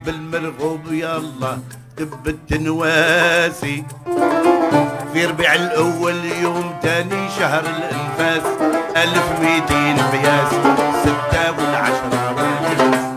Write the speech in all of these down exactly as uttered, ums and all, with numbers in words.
بالمرغوب يلا دب التنواسي في ربيع الاول يوم تاني شهر الانفاس الف ميتين قياس ستة والعشرة والناس.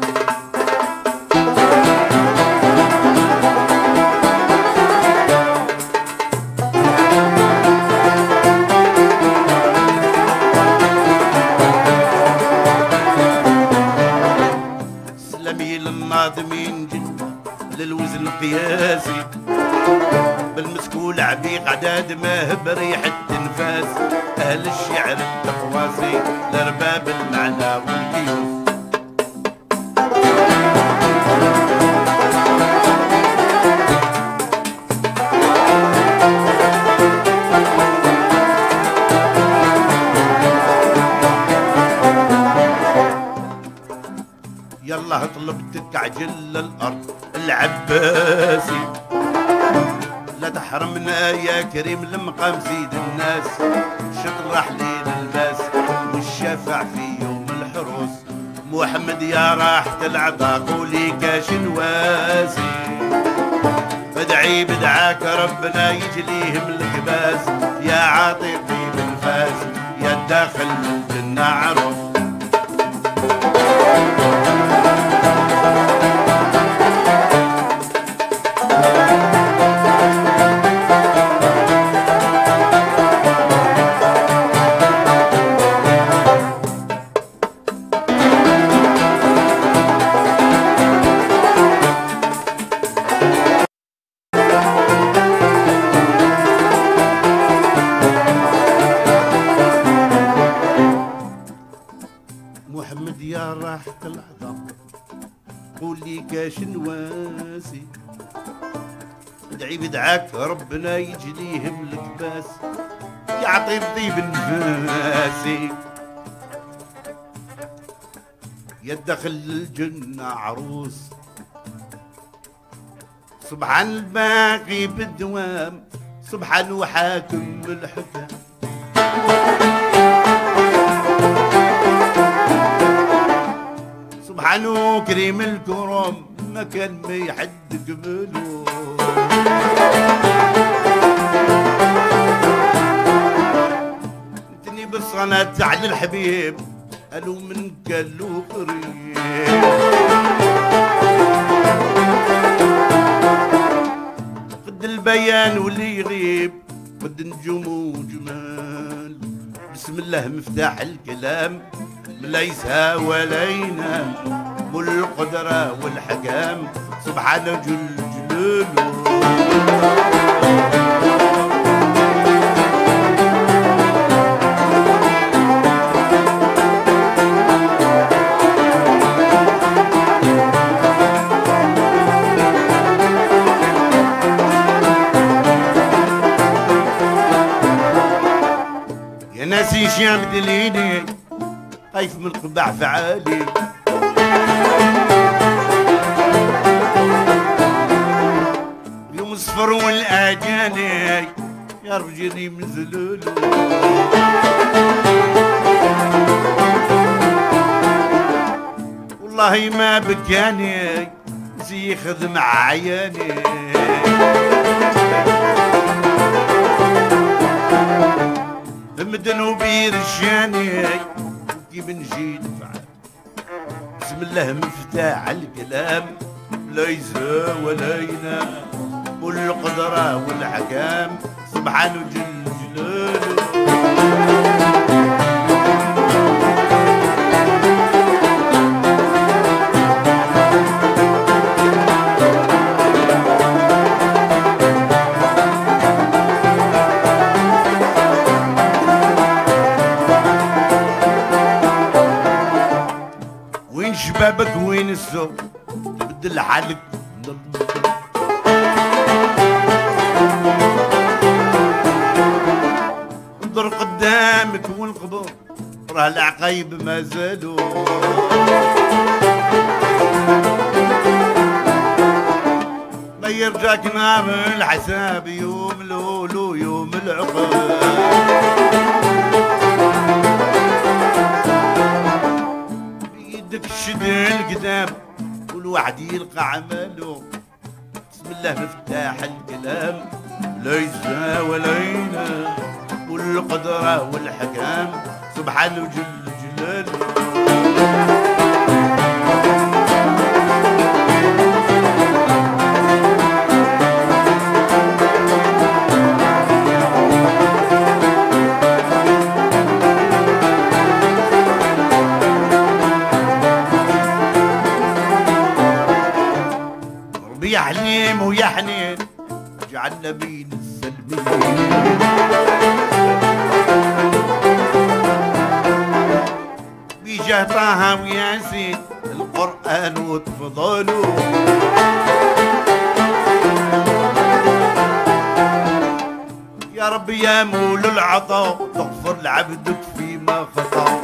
سلامي للناظمين جنة للوزن القياسي بالمسكول عبيق عداد ما بريح التنفاس اهل الشعر التقواسي لارباب المعنى والكيوس. يلا اطلب تكعجل للارض العباسي لا تحرمنا يا كريم المقام سيد الناس شطرح لي للباس والشفع في يوم الحروس محمد يا راحة العطا قولي كاش نواسي بدعي بدعاك ربنا يجليهم الكباس يا عاطي طيب الفاس يا داخل الجنة عروس. محمد يا راحة العظام قولي كاش نواسي ادعي بدعاك ربنا يجليهم الكباس يعطي طيب النفاسي يدخل الجنة عروس سبحان الباقي بالدوام سبحان وحاكم الحكام. سبحانه كريم الكرم ما كان ما يحد قبله انتني بالصلاة على الحبيب قالوا من قالوا قريب قد البيان واللي يغيب قد نجوم وجمال بسم الله مفتاح الكلام ليس ولا ينام والقدرة والحكام سبحانه جل جلاله. يا ناسي شام دليلي خايف من القبع فعالي يوم الصفر والاجاني يا رجلي من زلولو والله ما بكاني زي خدم عياني مدن وبير الشاني كيف نجي نفعل بسم الله مفتاح الكلام لا يزهى ولا ينام والقدرة والحكام سبحانه جل جلاله. وين شبابك وين السوق تبدل حالك انظر قدامك والقبور راه العقايب ما زالوا ما يرجاك نار الحساب يوم لولو يوم العقاب بيدك الشد القدام واحد يلقى عمله. بسم الله مفتاح الكلام ليس ولينا، والقدرة والحكام سبحانه جل جلاله. يا حليم ويا حنين جعلنا بين السلمين، بيجاه طه وياسين القرآن وتفضلوا. يا رب يا مول العطاء تغفر لعبدك فيما خطأ.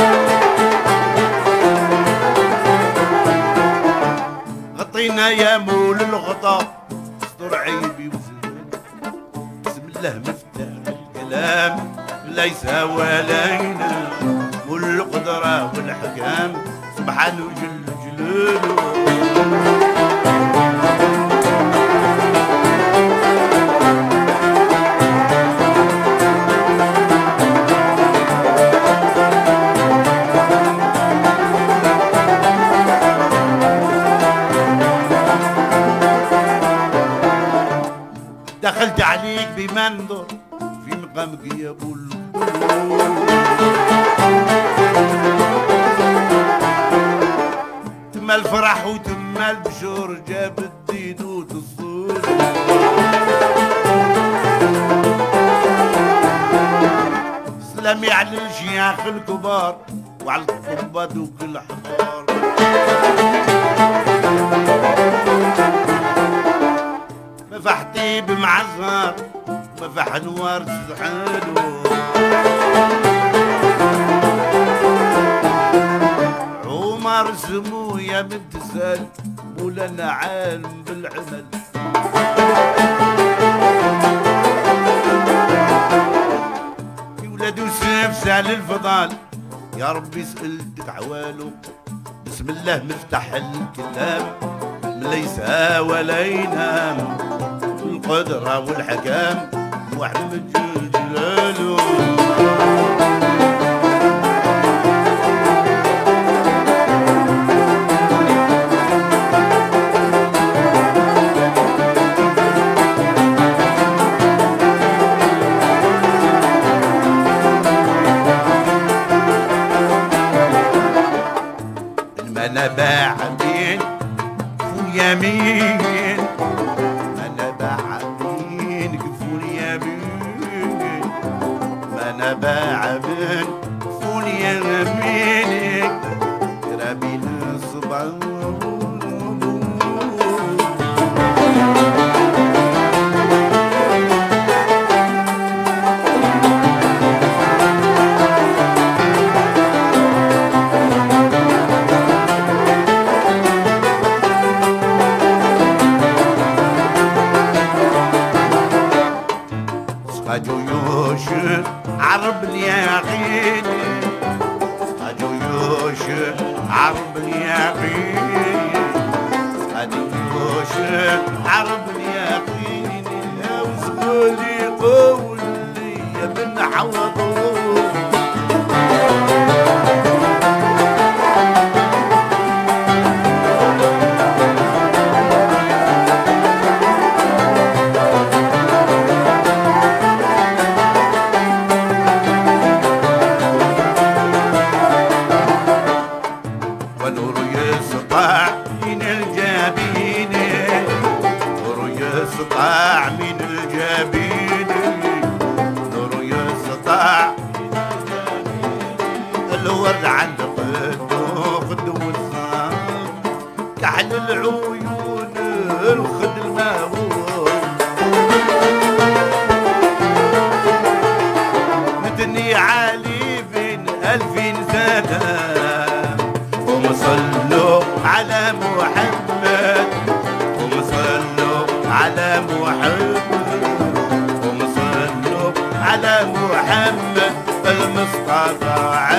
غطينا يا مول الغطاء استر عيبي وزين. بسم الله مفتاح الكلام ليس ولينا، والقدرة والحكام سبحانه جل جلاله. دخلت عليك بمنظر في مقامك يا ابو تم الفرح وتم البشور، جاب الدين وتصور. سلامي على الشياخ الكبار وعلى الطباد وكل حضار. مفح طيب مع الزهر مفح نوار تزحلو. عمر سمو يا بنت سال مولانا عالم بالعمل. في ولاد يوسف سال الفضال يا ربي سألتك عوالو. بسم الله مفتح الكلام ليس ولا ينام، القدرة والحكام محمد جل جلاله. المنابع بين يمين، منابع بين كفول يمين، منابع بين كفول يمين، كرابين الصبر. جيوش عرب اليقين، جيوش عرب اليقين، جيوش عرب اليقين. يا وزغولي قولي يا بن عوضون. يسطع من الجبين، نور يسطع الورد عند خدو خدو الصام، كحل العيون الخد المهول، متني علي بين ألفين سنة. قوم صلوا على محمد، قوم صلوا على محمد، قوم صلوا على محمد المصطفى.